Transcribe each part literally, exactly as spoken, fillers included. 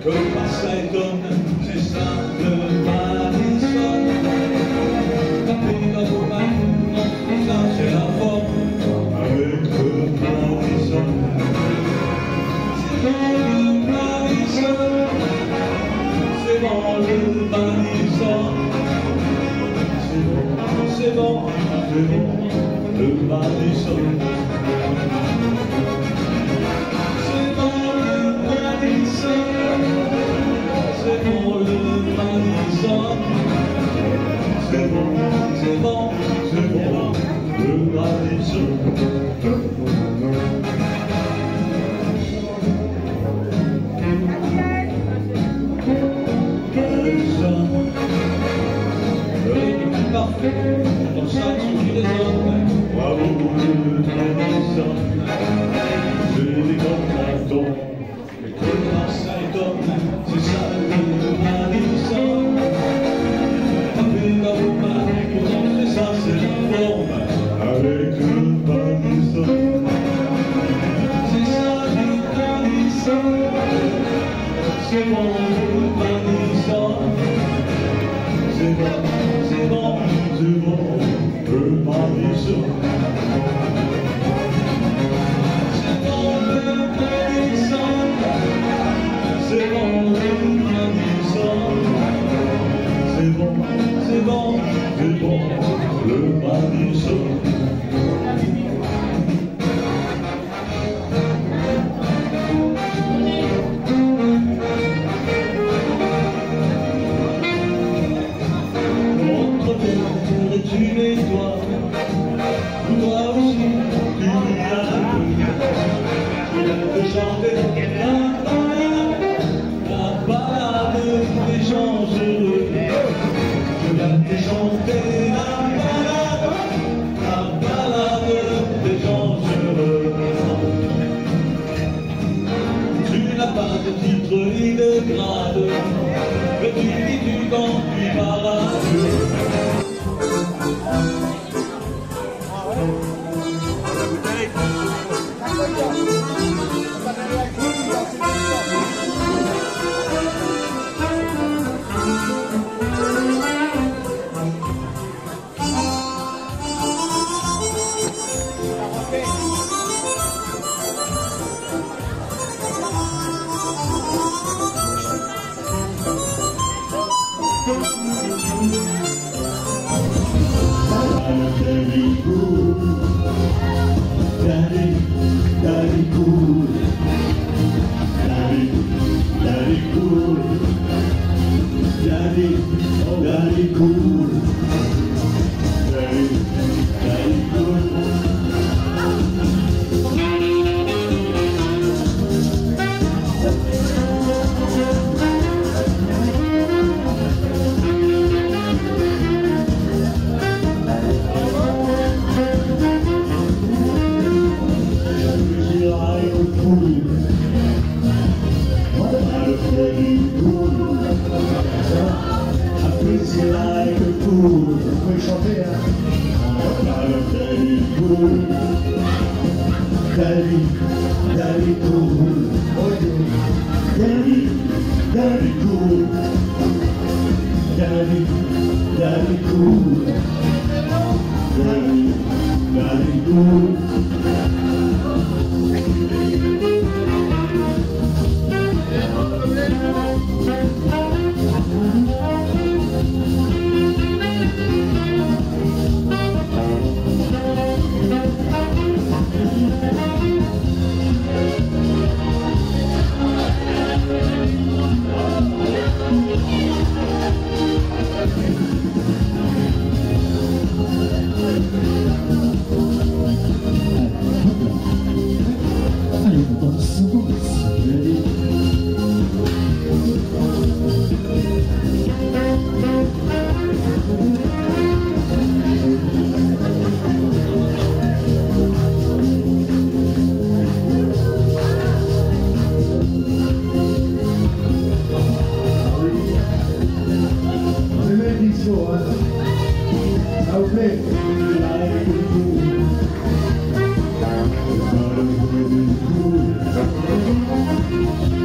Comme Marseille donne, c'est ça le Madison. Taper dans vos mains, ça c'est la forme avec le Madison. C'est dans le Madison, c'est dans le Madison. C'est bon, c'est bon, c'est bon, le Madison. C'est bon le Madison. C'est bon le Madison. C'est bon, c'est bon, c'est bon, le Madison. Madison, le parfait, dans sa qui les hommes. Bravo le Madison. C'est des grands cantons. Comme Marseille donne, c'est ça le Madison. Taper dans vos mains, c'est ça, c'est la forme avec le Madison. C'est ça le Madison. C'est bon le Madison. C'est bon, c'est bon, c'est bon, le Madison. C'est bon le Madison. C'est bon le Madison. C'est bon, c'est bon, c'est bon, le Madison. Entre terre et tu les dois, toi aussi tu viens de chanter la balade, la balade des gens heureux. Je viens de chanter la balade, la balade des gens heureux. Tu n'as pas de titre ni de grade, mais tu vis du quand tu parades. Very good, daddy, daddy good, daddy, daddy good, daddy, daddy good, daddy, daddy good. Like a fool, faut chanter hein. Daddy cool, daddy, daddy cool, daddy, daddy cool, daddy, daddy cool, daddy, daddy cool. Like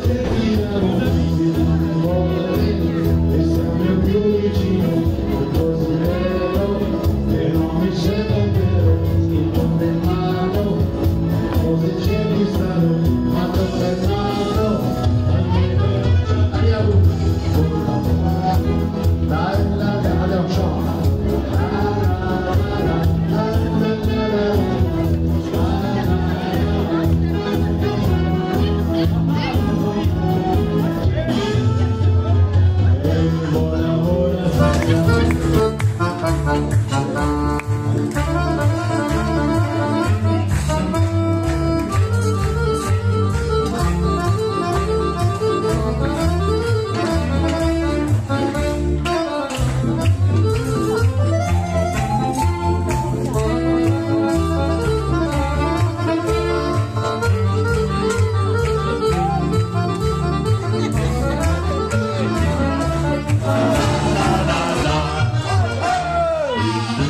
Hey!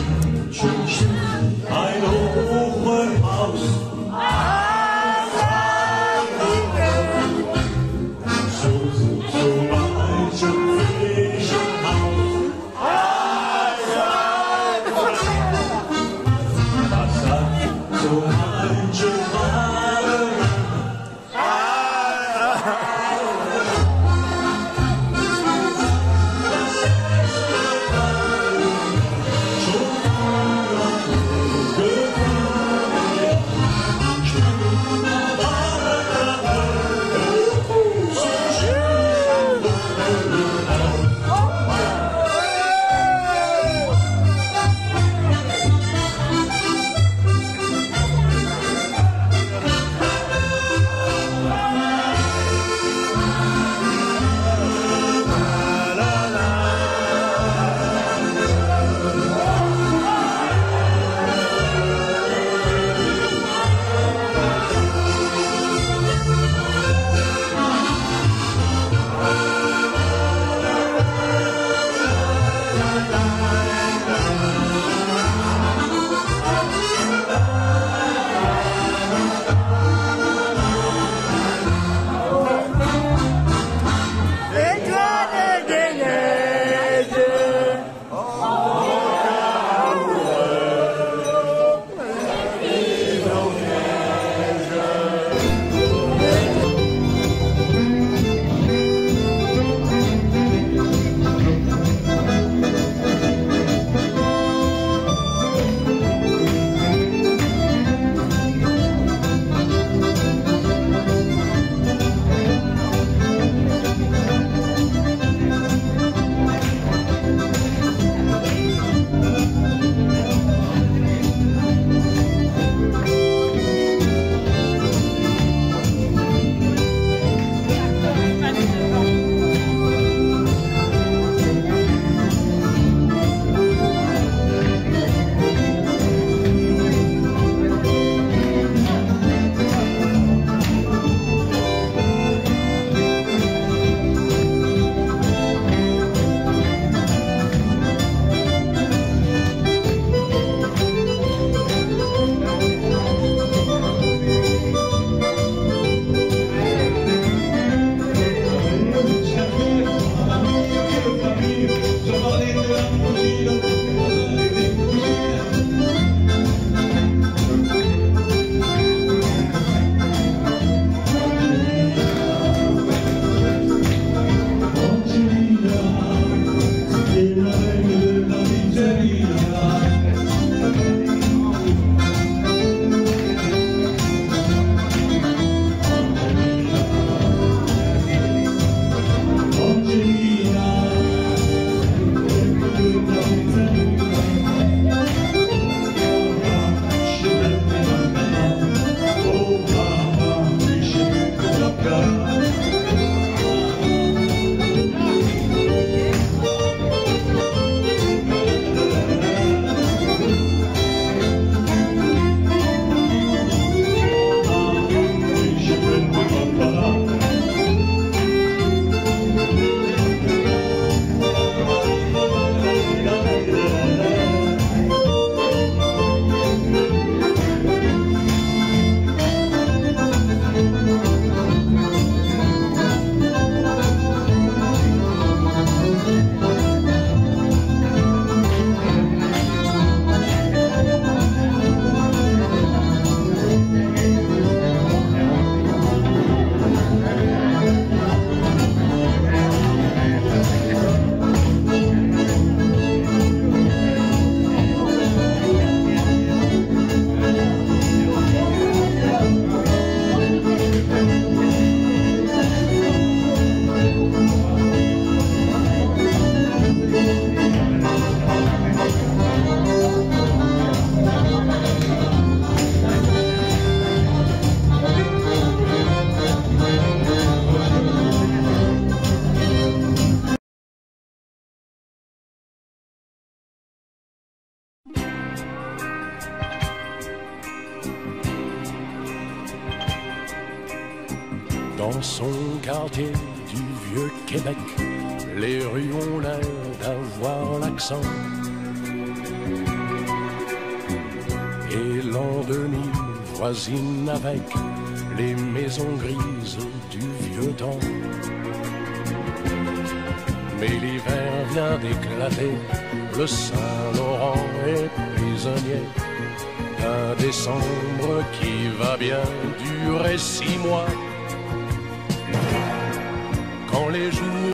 Dans son quartier du vieux Québec, les rues ont l'air d'avoir l'accent. Et l'an deux mille voisine avec les maisons grises du vieux temps. Mais l'hiver vient d'éclater, le Saint-Laurent est prisonnier d'un décembre qui va bien durer six mois. Quand les jours